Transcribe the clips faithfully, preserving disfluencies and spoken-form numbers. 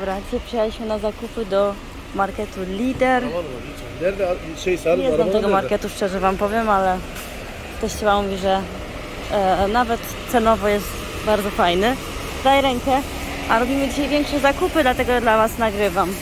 Dobra, dzisiaj przyjechaliśmy na zakupy do marketu Lider. Nie znam tego marketu, szczerze wam powiem, ale teściowa mówi, że e, nawet cenowo jest bardzo fajny. Daj rękę. A robimy dzisiaj większe zakupy, dlatego dla was nagrywam.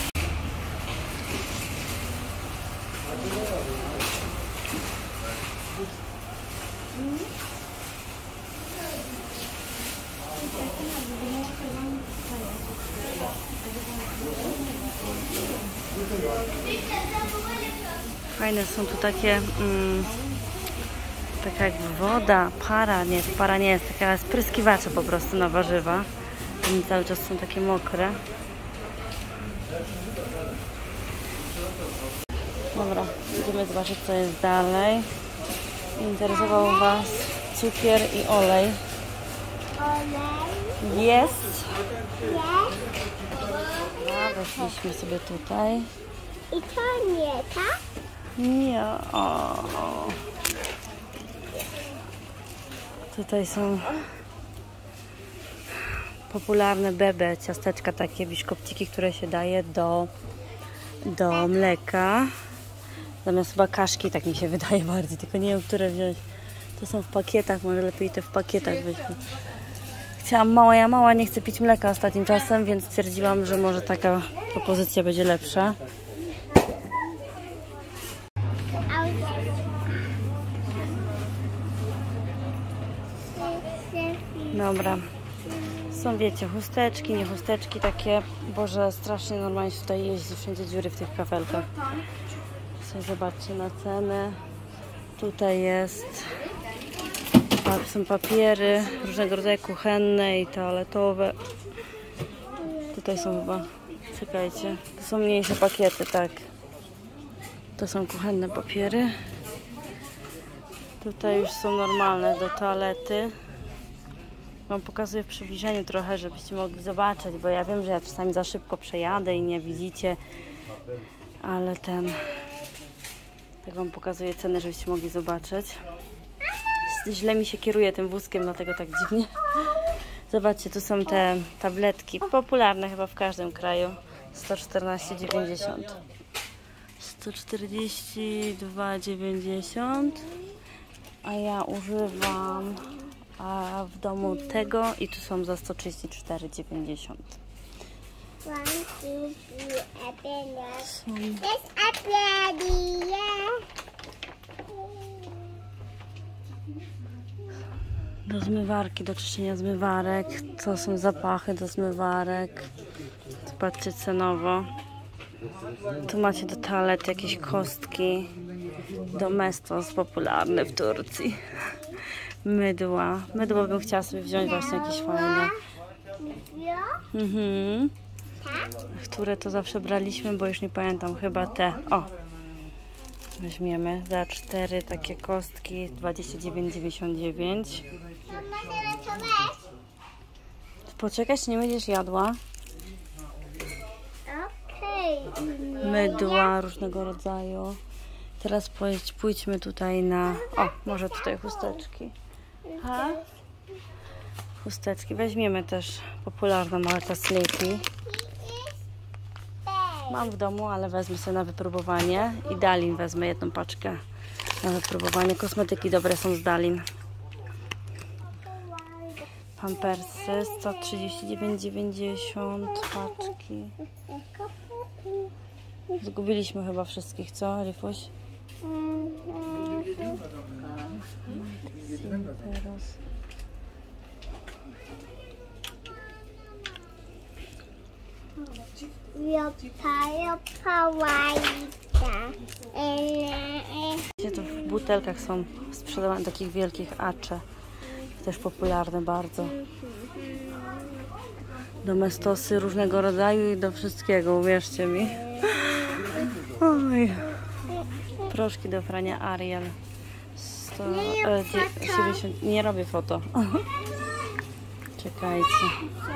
Fajne są tu takie, mm, taka jak woda, para, nie, para nie jest, taka spryskiwacze po prostu na warzywa. One cały czas są takie mokre. Dobra, idziemy zobaczyć, co jest dalej. Interesował was cukier i olej. Olej? Jest. Jest. A, weszliśmy sobie tutaj. I to nie, tak? Nie, o. Tutaj są popularne bebe, ciasteczka takie, biszkopciki, które się daje do, do mleka. Zamiast chyba kaszki, tak mi się wydaje bardziej, tylko nie wiem, które wziąć. To są w pakietach, może lepiej te w pakietach weźmy. Chciałam mała, ja mała, nie chcę pić mleka ostatnim czasem, więc stwierdziłam, że może taka propozycja będzie lepsza. Dobra. Są, wiecie, chusteczki, nie chusteczki takie. Boże, strasznie normalnie się tutaj jeździ, wszędzie dziury w tych kafelkach. Sobie zobaczcie na cenę. Tutaj jest, są papiery różnego rodzaju, kuchenne i toaletowe. Tutaj są chyba, czekajcie, to są mniejsze pakiety, tak. To są kuchenne papiery. Tutaj już są normalne do toalety. Wam pokazuję w przybliżeniu trochę, żebyście mogli zobaczyć, bo ja wiem, że ja czasami za szybko przejadę i nie widzicie, ale ten, tak wam pokazuję cenę, żebyście mogli zobaczyć. Źle mi się kieruje tym wózkiem, dlatego tak dziwnie. Zobaczcie, tu są te tabletki, popularne chyba w każdym kraju. sto czternaście dziewięćdziesiąt. sto czterdzieści dwa dziewięćdziesiąt. A ja używam a w domu tego i tu są za sto trzydzieści cztery dziewięćdziesiąt. Do zmywarki, do czyszczenia zmywarek. To są zapachy do zmywarek. Zobaczcie cenowo. Tu macie do toalety jakieś kostki. Domestos popularny w Turcji. Mydła. Mydło bym chciała sobie wziąć właśnie jakieś fajne. Mhm. Które to zawsze braliśmy, bo już nie pamiętam. Chyba te. O! Weźmiemy za cztery takie kostki. dwadzieścia dziewięć dziewięćdziesiąt dziewięć. Poczekaj, czy nie będziesz jadła? Mydła różnego rodzaju. Teraz pójdź, pójdźmy tutaj na... O, może tutaj chusteczki. Ha? Chusteczki. Weźmiemy też popularną markę Sleepy. Mam w domu, ale wezmę sobie na wypróbowanie. I Dalin wezmę jedną paczkę na wypróbowanie. Kosmetyki dobre są z Dalin. Pampersy sto trzydzieści dziewięć dziewięćdziesiąt paczki. Zgubiliśmy chyba wszystkich, co, Rifuś? Teraz. Tu w butelkach są sprzedawane takich wielkich acze. Też popularne bardzo. Domestosy różnego rodzaju i do wszystkiego, uwierzcie mi. Oj. Proszki do prania Ariel. sto siedemdziesiąt. Nie robię foto. Czekajcie.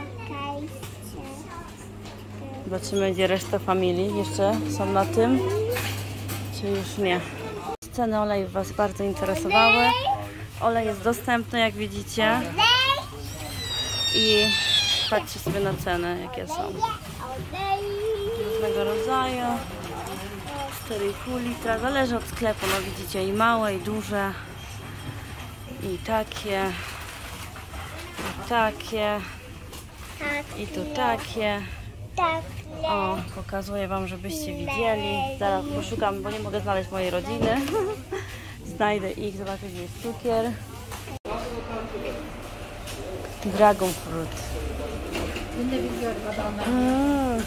Zobaczymy, gdzie reszta familii jeszcze są na tym, czy już nie. Ceny olejów was bardzo interesowały. Olej jest dostępny, jak widzicie. I patrzcie sobie na ceny, jakie są. różnego rodzaju. cztery i pół litra, zależy od sklepu, no widzicie, i małe, i duże, i takie, i takie, i tu takie. Tak. O, pokazuję wam, żebyście widzieli. Zaraz poszukam, bo nie mogę znaleźć mojej rodziny. Znajdę ich, zobaczę, gdzie jest cukier. Dragon fruit. Mm.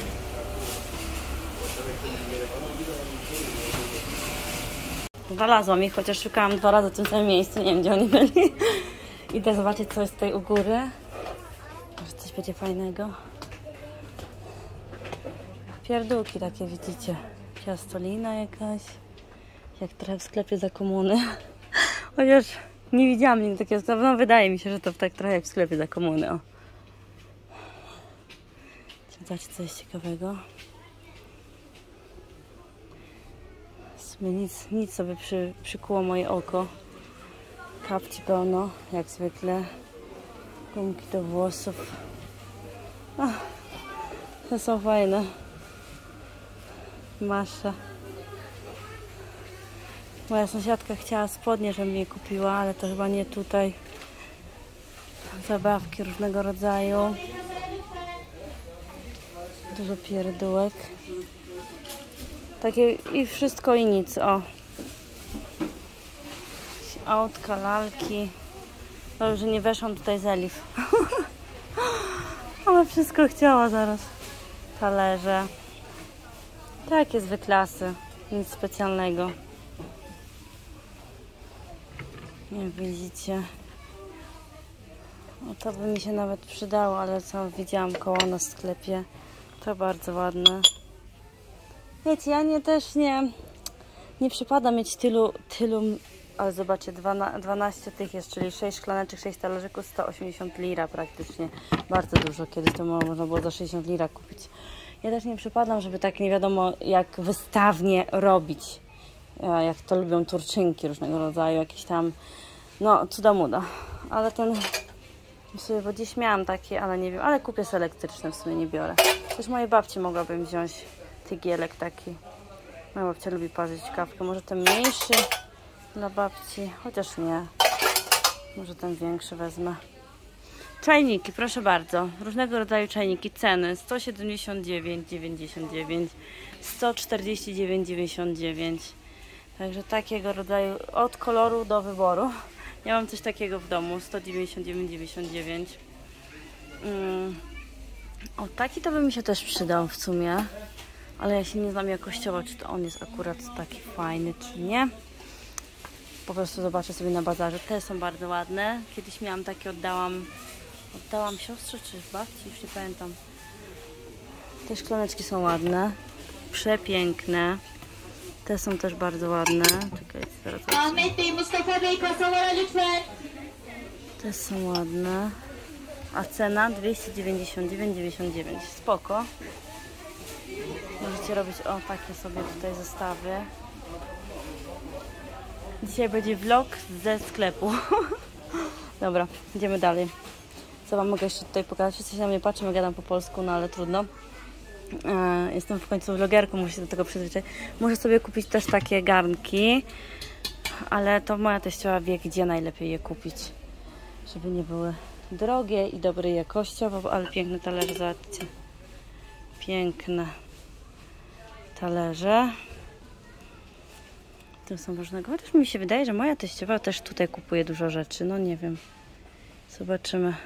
Znalazłam ich, chociaż szukałam dwa razy w tym samym miejscu, nie wiem, gdzie oni byli. Idę zobaczyć, co jest tutaj u góry. Może coś będzie fajnego. Pierdółki takie, widzicie. Ciastolina jakaś. Jak trochę w sklepie za komuny. Chociaż nie widziałam nigdy takiego sklepu. No wydaje mi się, że to tak trochę jak w sklepie za komuny. O. Zobaczcie, co jest ciekawego. W sumie nic, nic sobie przy, przykuło moje oko. Kapci pełno, jak zwykle. Gumki do włosów. Ach, to są fajne. Masza. Moja sąsiadka chciała spodnie, żebym je kupiła, ale to chyba nie tutaj. Zabawki różnego rodzaju. Dużo pierdółek. Takie i wszystko i nic, o. Autka, lalki. Dobrze, że nie weszłam tutaj z Elif. Ale wszystko chciała zaraz. Talerze. Takie zwyklasy. Nic specjalnego. Jak widzicie. No to by mi się nawet przydało, ale co widziałam koło nas w sklepie. To bardzo ładne. Wiecie, ja nie też nie nie przypada mieć tylu, tylu, ale zobaczcie, dwanaście tych jest, czyli sześć szklaneczek, sześć talerzyków, sto osiemdziesiąt lira praktycznie. Bardzo dużo, kiedyś to można było za sześćdziesiąt lira kupić. Ja też nie przypadam, żeby tak nie wiadomo jak wystawnie robić. Jak to lubią Turczynki różnego rodzaju, jakieś tam, no cuda muda. Ale ten, sobie, bo dziś miałam takie, ale nie wiem, ale kupię sobie elektryczne, w sumie nie biorę. Też mojej babci mogłabym wziąć tygielek taki. Moja babcia lubi parzyć kawkę. Może ten mniejszy dla babci, chociaż nie. Może ten większy wezmę. Czajniki, proszę bardzo. Różnego rodzaju czajniki. Ceny sto siedemdziesiąt dziewięć dziewięćdziesiąt dziewięć, sto czterdzieści dziewięć dziewięćdziesiąt dziewięć. Także takiego rodzaju, od koloru do wyboru. Ja mam coś takiego w domu, sto dziewięćdziesiąt dziewięć dziewięćdziesiąt dziewięć. Mm. O, taki to by mi się też przydał w sumie. Ale ja się nie znam jakościowo, czy to on jest akurat taki fajny, czy nie. Po prostu zobaczę sobie na bazarze. Te są bardzo ładne. Kiedyś miałam takie, oddałam oddałam siostrze, czy babci, już nie pamiętam. Te szklaneczki są ładne. Przepiękne. Te są też bardzo ładne. Czekajcie, zaraz. Te są ładne. A cena dwieście dziewięćdziesiąt dziewięć dziewięćdziesiąt dziewięć. Spoko. Możecie robić o takie sobie tutaj zestawy. Dzisiaj będzie vlog ze sklepu. Dobra, idziemy dalej. Co wam mogę jeszcze tutaj pokazać? Wszyscy się na mnie patrzą, jak gadam po polsku, no ale trudno. E, jestem w końcu vlogerką, muszę się do tego przyzwyczaić. Muszę sobie kupić też takie garnki, ale to moja teściowa wie, gdzie najlepiej je kupić. Żeby nie były drogie i dobrej jakościowo, ale piękne talerze, zobaczcie. Piękne talerze. Tu są różnego. Chociaż mi się wydaje, że moja teściowa też tutaj kupuje dużo rzeczy. No nie wiem. Zobaczymy.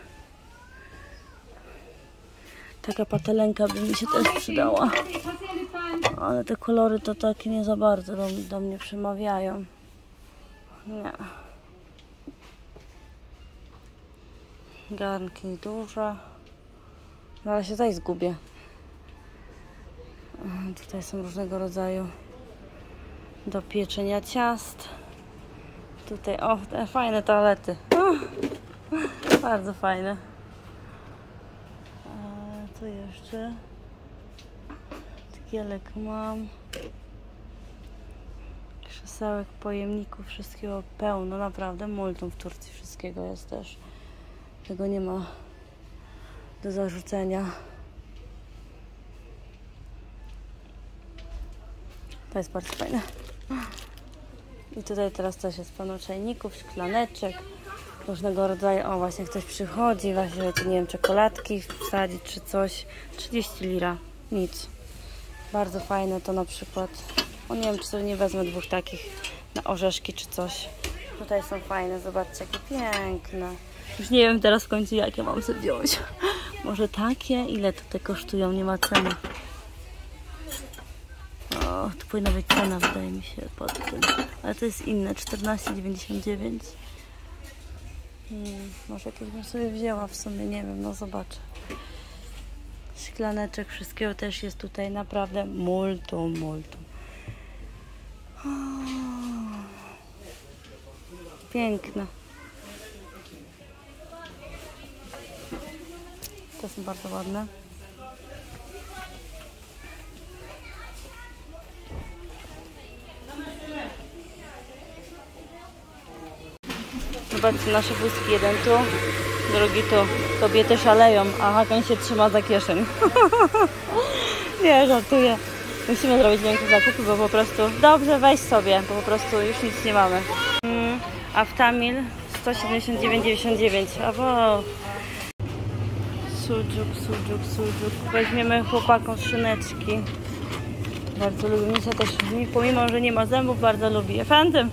Taka patelenka by mi się też przydała. Ale te kolory to takie nie za bardzo do, do mnie przemawiają. Nie. Garnki duże. No ale się tutaj zgubię. Tutaj są różnego rodzaju do pieczenia ciast. Tutaj, o, te fajne toalety. O, bardzo fajne. A tu jeszcze tygielek mam. Krzesełek, pojemników, wszystkiego pełno. Naprawdę multum w Turcji wszystkiego jest też. Tego nie ma do zarzucenia. To jest bardzo fajne. I tutaj teraz też jest pełno czajników, szklaneczek, różnego rodzaju. O, właśnie ktoś przychodzi, właśnie tu nie wiem, czekoladki wsadzić czy coś. trzydzieści lira. Nic. Bardzo fajne to na przykład. O, nie wiem, czy sobie nie wezmę dwóch takich na orzeszki czy coś. Tutaj są fajne, zobaczcie, jakie piękne. Już nie wiem teraz w końcu, jakie mam sobie wziąć. Może takie? Ile tutaj kosztują? Nie ma ceny. O, tu powinna być cena, wydaje mi się, pod tym. Ale to jest inne, czternaście dziewięćdziesiąt dziewięć. Hmm, może jakieś bym sobie wzięła w sumie, nie wiem, no zobaczę. Szklaneczek, wszystkiego też jest tutaj naprawdę multum, multum. O, piękne. To są bardzo ładne. Zobaczcie, nasze wózki, jeden tu, drugi tu. Kobiety szaleją, a Hakan się trzyma za kieszeń. Nie, żartuję. Musimy zrobić większe zakupy, bo po prostu... Dobrze, weź sobie, bo po prostu już nic nie mamy. Mm, a w Tamil sto siedemdziesiąt dziewięć dziewięćdziesiąt dziewięć. A bo... Sujuk, sujuk, sujuk. Weźmiemy chłopakom szyneczki. Bardzo lubię. Misia też, pomimo że nie ma zębów, bardzo lubi. Efendim.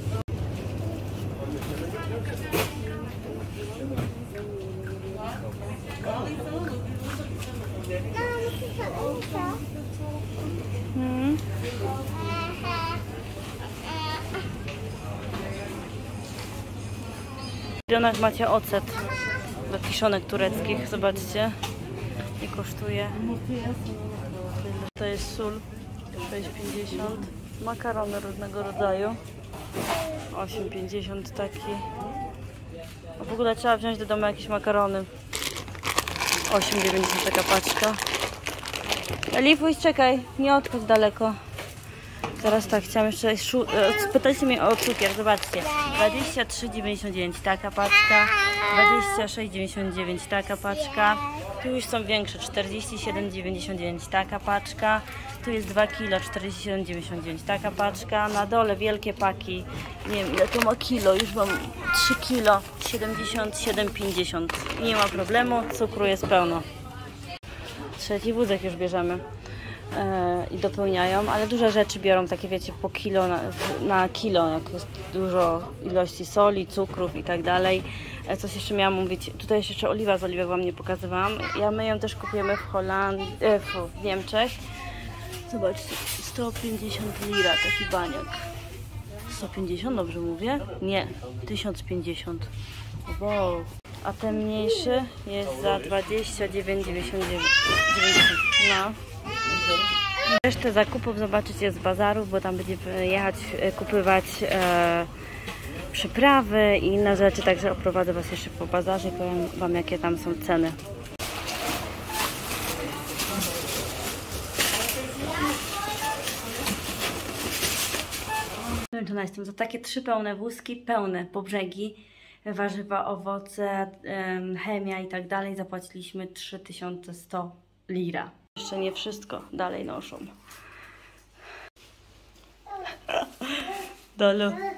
Hmm. W regionach macie ocet do kiszonek tureckich, zobaczcie, i kosztuje. To jest sól sześć pięćdziesiąt, makarony różnego rodzaju osiem pięćdziesiąt taki. A w ogóle trzeba wziąć do domu jakieś makarony. osiem dziewięćdziesiąt taka paczka. Elifuś, czekaj, nie odchodź daleko. Teraz tak, chciałam jeszcze spytać mnie o cukier, zobaczcie. dwadzieścia trzy dziewięćdziesiąt dziewięć taka paczka, dwadzieścia sześć dziewięćdziesiąt dziewięć taka paczka. Tu już są większe, czterdzieści siedem dziewięćdziesiąt dziewięć taka paczka. Tu jest dwa kilo, czterdzieści siedem dziewięćdziesiąt dziewięć taka paczka. Na dole wielkie paki, nie wiem ile to ma kilo, już mam trzy kilo, siedemdziesiąt siedem pięćdziesiąt. Nie ma problemu, cukru jest pełno. Trzeci wózek już bierzemy e, i dopełniają, ale duże rzeczy biorą, takie wiecie, po kilo na, na kilo, jak jest dużo ilości soli, cukrów i tak dalej. E, coś jeszcze miałam mówić, tutaj jest jeszcze oliwa z oliwek wam nie pokazywałam. Ja my ją też kupujemy w Holandii, e, w Niemczech. Zobaczcie, sto pięćdziesiąt lira taki baniak. sto pięćdziesiąt, dobrze mówię? Nie, tysiąc pięćdziesiąt. Wow. A ten mniejszy jest za dwadzieścia dziewięć dziewięćdziesiąt dziewięć. No. Resztę zakupów zobaczycie z bazarów, bo tam będziemy jechać, kupywać e, przyprawy i inne rzeczy, także oprowadzę was jeszcze po bazarze i powiem wam, jakie tam są ceny. To jestem za takie trzy pełne wózki, pełne po brzegi, warzywa, owoce, chemia i tak dalej. Zapłaciliśmy trzy tysiące sto lira. Jeszcze nie wszystko, dalej noszą. Dolu.